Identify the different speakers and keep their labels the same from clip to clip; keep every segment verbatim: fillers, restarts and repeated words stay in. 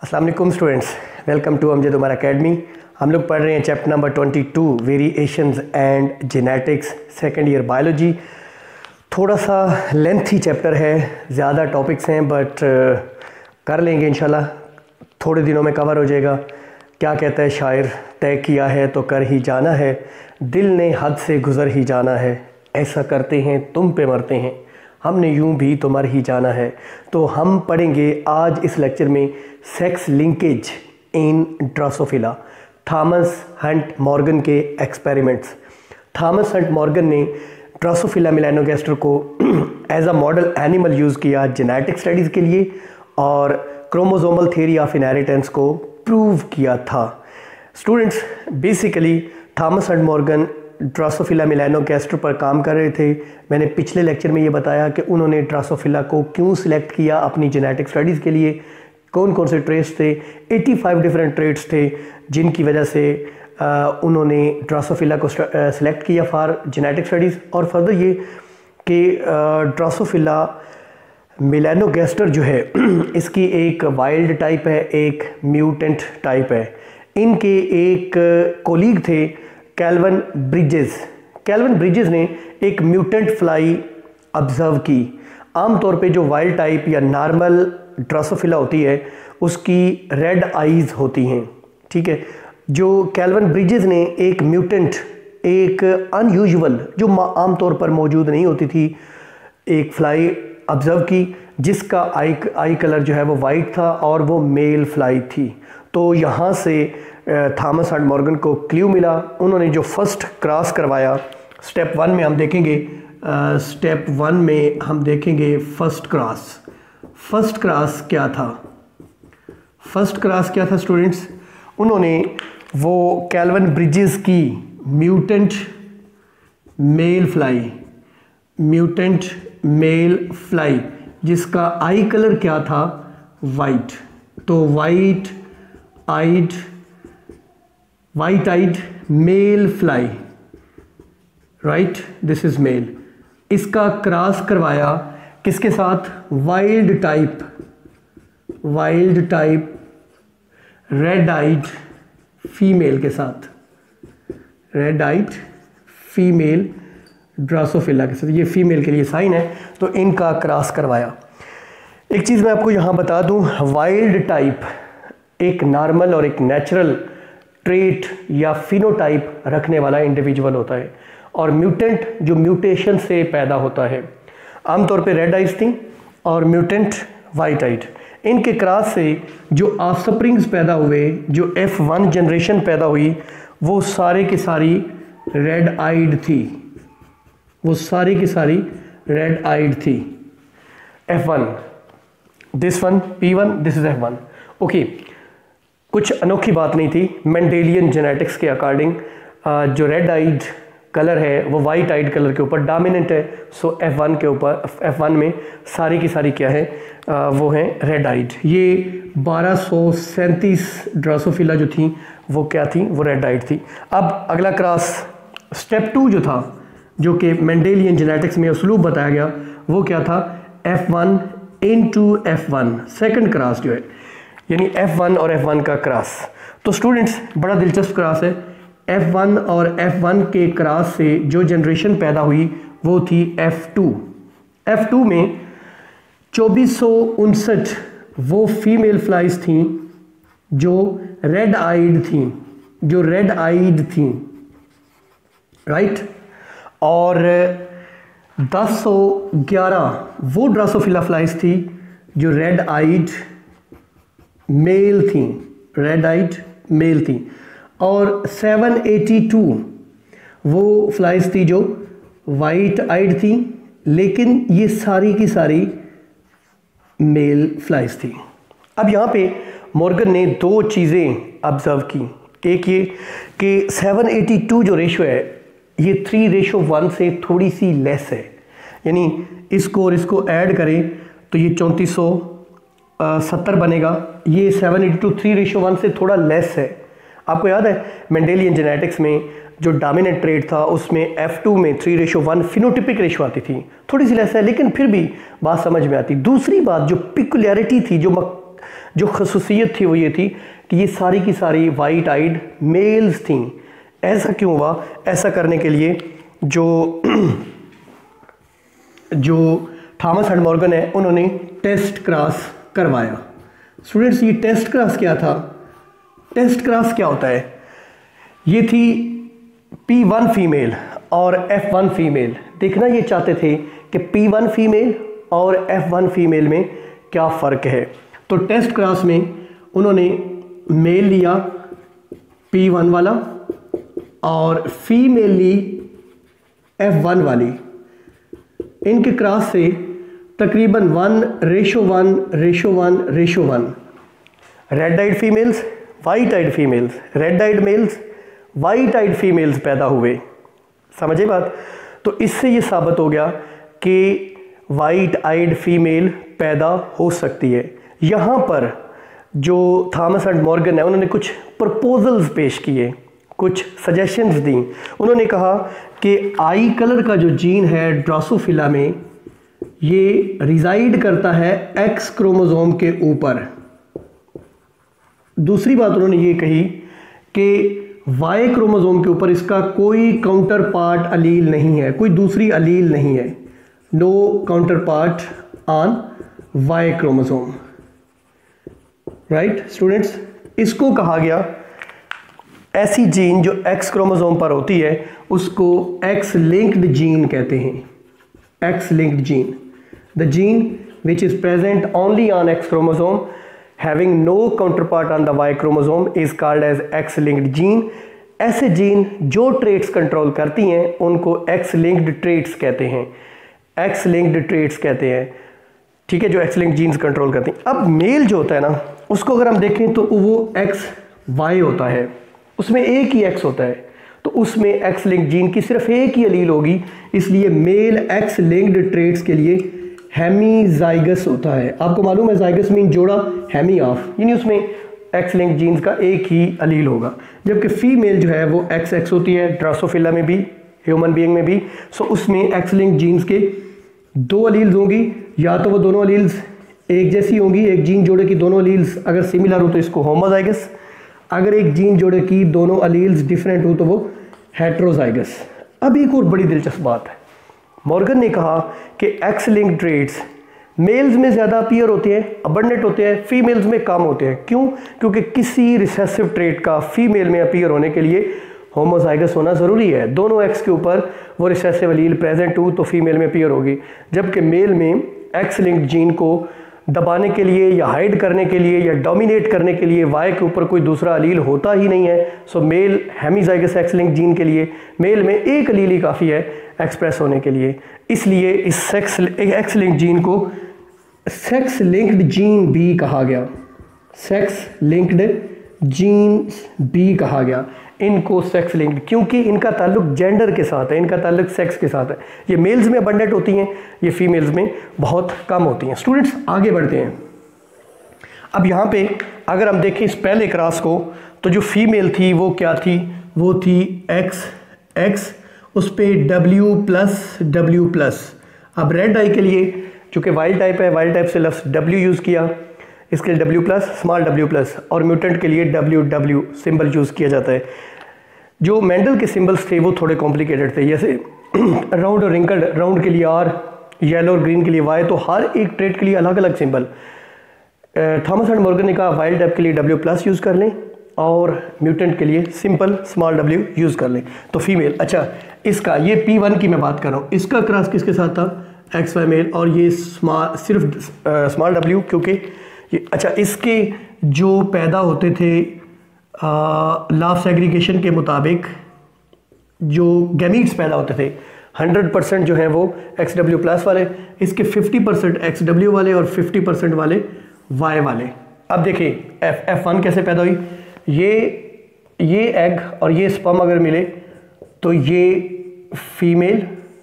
Speaker 1: अस्सलाम वालेकुम students, welcome to Amjad Umar academy. हम लोग पढ़ रहे हैं चैप्टर नंबर बाईस variations and genetics, second year biology. थोड़ा सा लेंथी चैप्टर है, ज़्यादा टॉपिक्स हैं बट कर लेंगे इंशाल्लाह, थोड़े दिनों में कवर हो जाएगा। क्या कहता है शायर, तय किया है तो कर ही जाना है, दिल ने हद से गुज़र ही जाना है, ऐसा करते हैं तुम पे मरते हैं, हमने यूं भी तो मर ही जाना है। तो हम पढ़ेंगे आज इस लेक्चर में sex linkage in Drosophila, Thomas Hunt Morgan के एक्सपेरिमेंट्स। थॉमस हंट मॉर्गन ने ड्रोसोफिला मेलानोगास्टर को as a model animal use किया जेनेटिक स्टडीज़ के लिए और क्रोमोसोमल थ्योरी ऑफ इनहेरिटेंस को प्रूव किया था। Students, basically Thomas Hunt Morgan Drosophila melanogaster पर काम कर रहे थे। मैंने पिछले लेक्चर में ये बताया कि उन्होंने ड्रोसोफिला को क्यों सिलेक्ट किया अपनी जेनेटिक स्टडीज़ के लिए, कौन कौन से ट्रेट्स थे। पचासी डिफरेंट ट्रेट्स थे जिनकी वजह से आ, उन्होंने ड्रोसोफिला को सिलेक्ट किया फॉर जेनेटिक स्टडीज़। और फर्दर ये कि ड्रोसोफिला मेलानोगास्टर जो है इसकी एक वाइल्ड टाइप है, एक म्यूटेंट टाइप है। इनके एक कोलीग थे कैल्विन ब्रिजेस। कैल्विन ब्रिजेस ने एक म्यूटेंट फ्लाई ऑब्जर्व की। आमतौर पे जो वाइल्ड टाइप या नॉर्मल ड्रोसोफिला होती है उसकी रेड आइज़ होती हैं, ठीक है। जो कैल्विन ब्रिजेस ने एक म्यूटेंट, एक अनयूजुअल जो आमतौर पर मौजूद नहीं होती थी, एक फ्लाई ऑब्जर्व की जिसका आई आई कलर जो है वो वाइट था और वो मेल फ्लाई थी। तो यहाँ से थॉमस हंट मॉर्गन को क्ल्यू मिला। उन्होंने जो फर्स्ट क्रॉस करवाया, स्टेप वन में हम देखेंगे स्टेप वन में हम देखेंगे फर्स्ट क्रॉस। फर्स्ट क्रॉस क्या था? फर्स्ट क्रॉस क्या था स्टूडेंट्स? उन्होंने वो कैल्विन ब्रिजेस की mutant male fly, mutant male fly जिसका आई कलर क्या था? वाइट। तो white eyed white eyed male fly, right, this is male. इसका क्रॉस करवाया किसके साथ? Wild type, wild type red eyed female के साथ, रेड आइड फीमेल ड्रोसोफिला के साथ। ये फीमेल के लिए साइन है, तो इनका क्रॉस करवाया। एक चीज़ मैं आपको यहाँ बता दूँ, वाइल्ड टाइप एक नॉर्मल और एक नेचुरल ट्रेट या फिनोटाइप रखने वाला इंडिविजुअल होता है, और म्यूटेंट जो म्यूटेशन से पैदा होता है। आमतौर पे रेड आइज थी और म्यूटेंट वाइट आइड। इनके क्रॉस से जो ऑफस्प्रिंग्स पैदा हुए, जो एफ वन जनरेशन पैदा हुई, वो सारे की सारी रेड आइड थी, वो सारी की सारी रेड आइड थी। F one, this one P one, this is F one. Okay, कुछ अनोखी बात नहीं थी। मेंडेलियन जेनेटिक्स के अकॉर्डिंग जो रेड आइड कलर है वो वाइट आइड कलर के ऊपर डोमिनेंट है। सो एफ वन के ऊपर, एफ वन में सारी की सारी क्या है, आ, वो हैं रेड आइड। ये बारह सौ सैंतीस ड्रोसोफिला जो थी वो क्या थी? वो रेड आइड थी। अब अगला क्रॉस, स्टेप टू जो था, जो कि मेंडेलियन जेनेटिक्स में उसलूब बताया गया, वो क्या था? F one into F one, second cross जो है, यानी एफ वन और एफ वन का क्रॉस। तो स्टूडेंट्स, बड़ा दिलचस्प क्रॉस है। एफ वन और एफ वन के क्रॉस से जो जनरेशन पैदा हुई वो थी एफ टू। एफ टू में चौबीस सौ उनसठ वो फीमेल फ्लाइज थी जो रेड आइड थी, जो रेड आइड थी, राइट। और दस सौ ग्यारह वो ड्रोसोफिला फ्लाइज थी जो रेड आइड मेल थी, रेड आइड मेल थी। और सात सौ बयासी वो फ्लाइज थी जो वाइट आइड थी, लेकिन ये सारी की सारी मेल फ्लाइज थी। अब यहाँ पे मॉर्गन ने दो चीज़ें ऑब्जर्व की। एक ये कि सात सौ बयासी जो रेशो है ये थ्री रेशो वन से थोड़ी सी लेस है, यानी इसको और इसको ऐड करें तो ये चौंतीस सौ सत्तर बनेगा। ये सात सौ बयासी थ्री रेशो वन से थोड़ा लेस है। आपको याद है मेंडेलियन जेनेटिक्स में जो डोमिनेंट ट्रेट था उसमें एफ टू में three ratio one phenotypic ratio आती थी, थोड़ी सी लेस है लेकिन फिर भी बात समझ में आती। दूसरी बात जो पिकुलरिटी थी, जो जो खसूसियत थी वो ये थी कि ये सारी की सारी वाइट आइड मेल्स थीं। ऐसा क्यों हुआ? ऐसा करने के लिए जो जो थॉमस एंड मॉर्गन है उन्होंने टेस्ट क्रॉस करवाया। स्टूडेंट्स, ये टेस्ट क्रॉस क्या था? टेस्ट क्रॉस क्या होता है? ये थी पी वन फीमेल और एफ वन फीमेल। देखना ये चाहते थे कि पी वन फीमेल और एफ वन फीमेल में क्या फ़र्क है। तो टेस्ट क्रॉस में उन्होंने मेल लिया पी वन वाला और फीमेल ली एफ वन वाली। इनके क्रॉस से तकरीबन one ratio one ratio one ratio one red eyed females, white eyed females, red eyed males, white eyed females पैदा हुए। समझे बात? तो इससे ये साबित हो गया कि वाइट आइड फीमेल पैदा हो सकती है। यहाँ पर जो थॉमस एंड मॉर्गन है उन्होंने कुछ प्रपोजल्स पेश किए, कुछ सजेशंस दी। उन्होंने कहा कि आई कलर का जो जीन है ड्रोसोफिला में, ये रिजाइड करता है एक्स क्रोमोसोम के ऊपर। दूसरी बात उन्होंने ये कही कि वाई क्रोमोसोम के ऊपर इसका कोई काउंटर पार्ट अलील नहीं है, कोई दूसरी अलील नहीं है। No counterpart on Y chromosome. Right students, इसको कहा गया, ऐसी जीन जो एक्स क्रोमोसोम पर होती है उसको एक्स लिंक्ड जीन कहते हैं। X linked gene, the gene which is present only on X chromosome having no counterpart on the Y chromosome is called as X-linked gene। ऐसे जीन जो traits control करती हैं उनको X-linked traits कहते हैं। X-linked traits कहते हैं, ठीक है, जो X-linked जीन्स कंट्रोल करती हैं। अब मेल जो होता है ना, उसको अगर हम देखें तो वो एक्स वाई होता है, उसमें एक ही एक्स होता है, तो उसमें X-linked जीन की सिर्फ एक ही अलील होगी। इसलिए मेल X-linked ट्रेट्स के लिए हेमीजाइगस होता है। आपको मालूम है जाइगस मीन जोड़ा, हेमी ऑफ, यानी उसमें एक्स लिंक जीन्स का एक ही अलील होगा। जबकि फीमेल जो है वो एक्स एक्स होती है, ड्रोसोफिला में भी, ह्यूमन बीइंग में भी। सो उसमें एक्स लिंक जीन्स के दो अलील्स होंगी, या तो वो दोनों अलील्स एक जैसी होंगी, एक जीन जोड़े की दोनों अलील्स अगर सिमिलर हो तो इसको होमोजाइगस, अगर एक जीन जोड़े की दोनों अलील्स डिफरेंट हो तो वो हेट्रोजाइगस। अब एक और बड़ी दिलचस्प बात है, मॉर्गन ने कहा कि एक्स लिंक ट्रेट्स मेल्स में ज़्यादा अपीयर होते हैं, अबंडेंट होते हैं, फीमेल्स में कम होते हैं। क्यों? क्योंकि किसी रिसेसिव ट्रेट का फीमेल में अपीयर होने के लिए होमोजाइगस होना ज़रूरी है। दोनों एक्स के ऊपर वो रिसेसिव अलील प्रेजेंट हो तो फीमेल में अपीयर होगी। जबकि मेल में एक्स लिंक जीन को दबाने के लिए या हाइड करने के लिए या डोमिनेट करने के लिए वाई के ऊपर कोई दूसरा अलील होता ही नहीं है। So male hemizygous X link gene के लिए मेल में एक अलील ही काफ़ी है एक्सप्रेस होने के लिए। इसलिए इस सेक्स एक्स लिंक जीन को सेक्स लिंक्ड जीन भी कहा गया, सेक्स लिंक्ड जीन भी कहा गया। इनको सेक्स लिंक्ड क्योंकि इनका ताल्लुक जेंडर के साथ है, इनका ताल्लुक सेक्स के साथ है। ये मेल्स में अबंडेंट होती हैं, ये फीमेल्स में बहुत कम होती हैं। स्टूडेंट्स आगे बढ़ते हैं। अब यहाँ पे अगर हम देखें इस पहले क्रॉस को, तो जो फीमेल थी वो क्या थी? वो थी एक्स एक्स, उस पर डब्ल्यू प्लस डब्ल्यू प्लस। अब रेड आई के लिए चूँकि वाइल्ड टाइप है, वाइल्ड टाइप से लफ्ज़ डब्ल्यू यूज़ किया, इसके लिए W plus, small W plus, और म्यूटेंट के लिए डब्ल्यू डब्ल्यू सिंबल यूज़ किया जाता है। जो मेंडल के सिंबल्स थे वो थोड़े कॉम्प्लिकेटेड थे, जैसे राउंड और रिंकल्ड, राउंड के लिए आर, येलो और ग्रीन के लिए वाई, तो हर एक ट्रेट के लिए अलग अलग सिंबल। थॉमस एंड मॉर्गन ने कहा वाइल्ड टाइप के लिए डब्ल्यू प्लस यूज़ कर लें और म्यूटेंट के लिए सिंपल स्मॉल डब्ल्यू यूज़ कर लें। तो फीमेल, अच्छा इसका ये पी वन की मैं बात कर रहा हूँ, इसका क्रॉस किसके साथ था? एक्स वाई मेल, और ये स्मॉल सिर्फ स्मॉल डब्ल्यू क्योंकि ये, अच्छा इसके जो पैदा होते थे लॉ ऑफ सेग्रीगेशन के मुताबिक जो गैमीट्स पैदा होते थे हंड्रेड परसेंट जो है वो एक्स डब्ल्यू प्लस वाले, इसके फिफ्टी परसेंट एक्स डब्ल्यू वाले और फिफ्टी परसेंट वाले वाई वाले। अब देखिए एफ एफ वन कैसे पैदा हुई? ये ये एग और ये स्पर्म अगर मिले तो ये फीमेल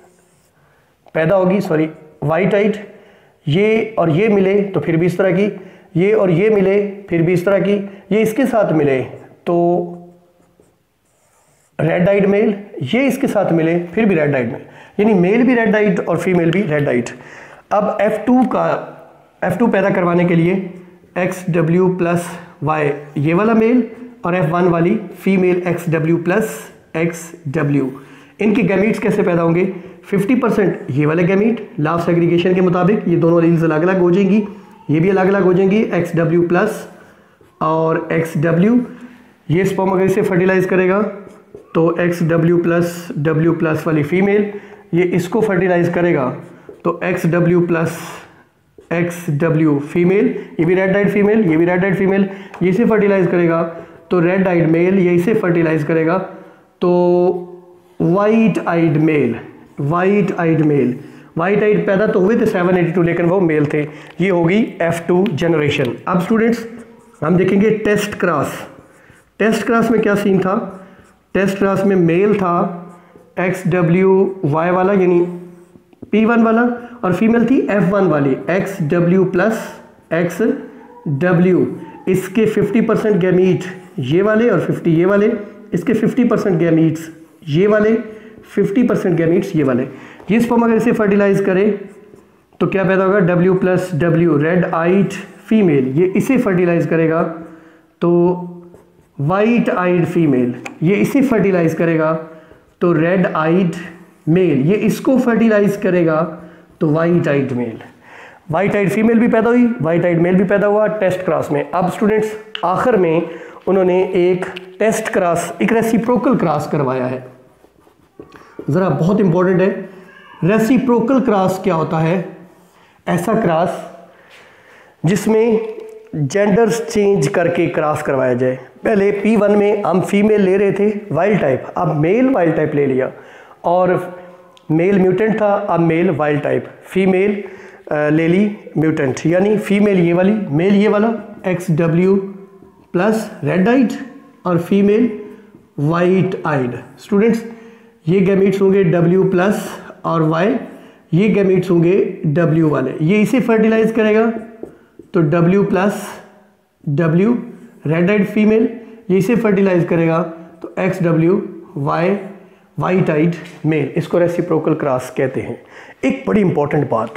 Speaker 1: पैदा होगी, सॉरी वाइट आइट, ये और ये मिले तो फिर भी इस तरह की, ये और ये मिले फिर भी इस तरह की, ये इसके साथ मिले तो रेड आइड मेल, ये इसके साथ मिले फिर भी रेड आइड मेल, यानी मेल भी रेड आइड और फीमेल भी रेड आइड। अब एफ टू का एफ टू पैदा करवाने के लिए एक्स डब्ल्यू प्लस वाई ये वाला मेल और एफ वन वाली female X W plus X W. इनके गैमीट्स कैसे पैदा होंगे? फिफ्टी परसेंट ये वाले गैमीट लॉ ऑफ सेग्रीगेशन के मुताबिक ये दोनों एलील्स अलग अलग हो जाएंगी, ये भी अलग अलग हो जाएंगी, एक्स डब्ल्यू प्लस और एक्स डब्ल्यू। ये स्पर्म अगर इसे फर्टिलाइज करेगा तो X W plus W plus वाली फीमेल ये इसको फर्टिलाइज करेगा तो X W plus X W female, ये भी रेड आइड फीमेल, ये भी रेड आइड फीमेल, ये इसे फर्टिलाइज करेगा तो रेड आइड मेल, ये इसे फर्टिलाइज करेगा तो white eyed male, white eyed male. White eyed पैदा तो हुए थे सेवन एटी टू लेकिन वो मेल थे। ये होगी एफ टू जनरेशन। अब स्टूडेंट्स हम देखेंगे टेस्ट क्रॉस। टेस्ट क्रॉस में क्या सीन था? टेस्ट क्रॉस में मेल था एक्स डब्ल्यू वाई वाला यानी पी वन वाला और फीमेल थी एफ वन वाली X W plus X W. इसके फिफ्टी परसेंट गैमीट ये वाले और फिफ्टी ये वाले, इसके फिफ्टी परसेंट गैमीट्स ये वाले, फिफ्टी परसेंट गैमीट्स ये वाले। ये स्पर्म अगर इसे फर्टिलाइज करे तो क्या पैदा होगा? W plus W red eyed female, ये इसे फर्टिलाइज करेगा तो वाइट आइड फीमेल, ये इसे फर्टिलाइज करेगा तो रेड आइड मेल, ये इसको फर्टिलाइज करेगा तो white eyed male. White eyed female भी पैदा हुई, वाइट आइड मेल भी पैदा हुआ टेस्ट क्रॉस में। अब स्टूडेंट्स आखिर में उन्होंने एक टेस्ट क्रॉस, एक रेसिप्रोकल क्रॉस करवाया है। ज़रा बहुत इंपॉर्टेंट है, रेसिप्रोकल क्रॉस क्या होता है? ऐसा क्रॉस जिसमें जेंडर्स चेंज करके क्रॉस करवाया जाए। पहले पी वन में हम फीमेल ले रहे थे वाइल्ड टाइप, अब मेल वाइल्ड टाइप ले लिया और मेल म्यूटेंट था, अब मेल वाइल्ड टाइप, फीमेल ले ली म्यूटेंट, यानी फीमेल ये वाली मेल ये वाला X W plus red eyed और फीमेल वाइट आइड। स्टूडेंट्स ये गैमीट्स होंगे डब्ल्यू प्लस और वाई, ये गैमीट्स होंगे डब्ल्यू वाले, ये इसे फर्टिलाइज करेगा तो W plus W red eyed female, ये इसे फर्टिलाइज करेगा तो X W Y white eyed male. इसको रेसिप्रोकल क्रॉस कहते हैं। एक बड़ी इंपॉर्टेंट बात,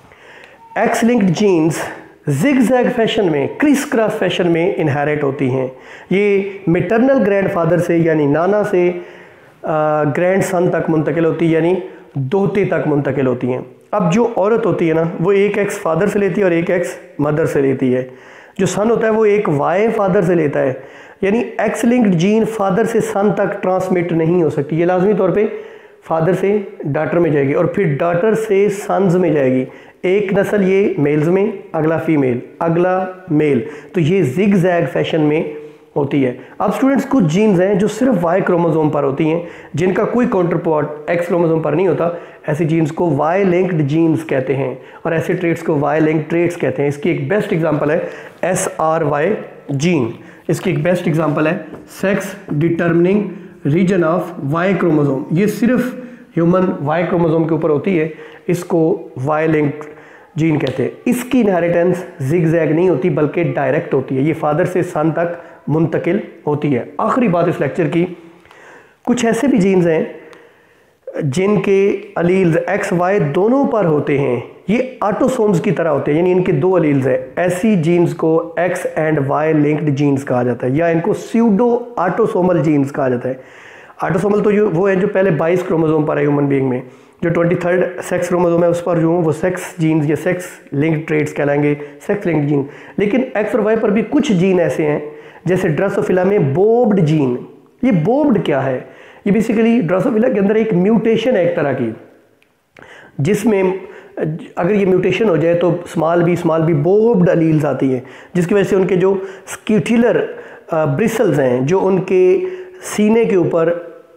Speaker 1: X linked genes zigzag fashion में, क्रिस क्रॉस फैशन में इनहेरिट होती हैं। ये मैटरनल ग्रैंडफादर से यानी नाना से ग्रैंड सन तक मुंतकिल होती है, यानी दोते तक मुंतकिल होती हैं। अब जो औरत होती है ना वो एक एक्स फादर से लेती है और एक एक्स मदर से लेती है। जो सन होता है वो एक वाई फादर से लेता है, यानी एक्स लिंक्ड जीन फादर से सन तक ट्रांसमिट नहीं हो सकती। ये लाजमी तौर पे फादर से डॉटर में जाएगी और फिर डॉटर से सन्स में जाएगी। एक नस्ल ये मेल्स में, अगला फीमेल, अगला मेल, तो ये जिग जैग फैशन में होती है। अब स्टूडेंट्स कुछ जीन्स हैं जो सिर्फ वाई क्रोमोसोम पर होती हैं, जिनका कोई काउंटरपार्ट एक्स क्रोमोसोम पर नहीं होता। ऐसी जीन्स को वाई लिंक्ड जीन्स कहते हैं और ऐसे ट्रेट्स को वाई लिंक्ड ट्रेट्स कहते हैं। इसकी एक बेस्ट एग्जांपल है एस आर वाई जीन। इसकी एक बेस्ट एग्जांपल है sex determining region of Y chromosome. ये सिर्फ ह्यूमन वाई क्रोमोसोम के ऊपर होती है, इसको वाई लिंक्ड जीन कहते हैं। इसकी इनहेरिटेंस जिगजैग नहीं होती बल्कि डायरेक्ट होती है, ये फादर से सन तक मुंतकिल होती है। आखिरी बात इस लेक्चर की, कुछ ऐसे भी जीन्स हैं जिनके अलील्स एक्स वाई दोनों पर होते हैं, ये ऑटोसोम्स की तरह होते हैं, यानी इनके दो अलील्स हैं। ऐसी जीन्स को X and Y linked genes कहा जाता है या इनको स्यूडो ऑटोसोमल जीन्स कहा जाता है। ऑटोसोमल तो जो वो है जो पहले बाईस क्रोमोसोम पर है ह्यूमन बीइंग में, जो ट्वेंटी थर्ड सेक्स क्रोमोसोम है उस पर जो वो सेक्स जीन्स या सेक्स लिंक्ड ट्रेट्स कहलाएंगे, सेक्स लिंक्ड जीन। लेकिन एक्स और वाई पर भी कुछ जीन ऐसे हैं, जैसे ड्रोसोफिला में बोब्ड जीन। ये बोब्ड क्या है? ये बेसिकली ड्रोसोफिला के अंदर एक म्यूटेशन है एक तरह की, जिसमें अगर ये म्यूटेशन हो जाए तो small B small B bobbed alleles आती हैं, जिसकी वजह से उनके जो स्क्यूटिलर ब्रिसल्स हैं, जो उनके सीने के ऊपर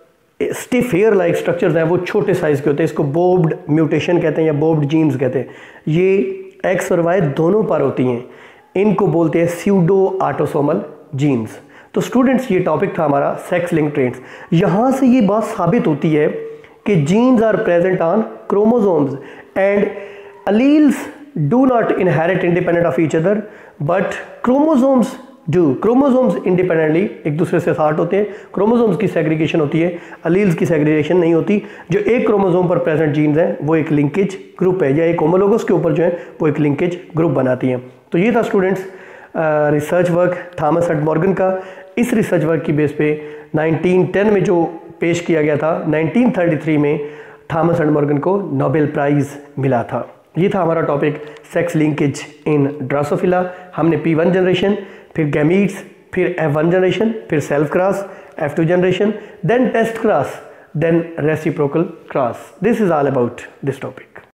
Speaker 1: स्टिफ हेयर लाइक स्ट्रक्चर्स हैं, वो छोटे साइज़ के होते हैं। इसको बोब्ड म्यूटेशन कहते हैं या बोब्ड जीन्स कहते हैं। ये एक्स और वाई दोनों पर होती हैं, इनको बोलते हैं स्यूडो ऑटोसोमल जीन्स। तो स्टूडेंट्स ये टॉपिक था हमारा सेक्स लिंक ट्रेट्स। यहाँ से ये बात साबित होती है कि genes are present on chromosomes and alleles do not inherit independent of each other but chromosomes do. Chromosomes independently एक दूसरे से साथ होते हैं, क्रोमोसोम्स की सेग्रीगेशन होती है, अलील्स की सेग्रीगेशन नहीं होती। जो एक क्रोमोसोम पर प्रेजेंट जीन्स हैं वो एक लिंकेज ग्रुप है, या एक होमोलोगस के ऊपर जो है वो एक लिंकेज ग्रुप बनाती हैं। तो ये था students research work Thomas Hunt Morgan का। इस रिसर्च वर्क की बेस पे नाइनटीन टेन में जो पेश किया गया था, नाइनटीन थर्टी थ्री में थॉमस हंट मॉर्गन को नोबेल प्राइज़ मिला था। ये था हमारा topic sex linkage in Drosophila. हमने पी वन जनरेशन, फिर गैमीट्स, फिर एफ वन जनरेशन, फिर self cross, F two generation, then test cross, then reciprocal cross. This is all about this topic.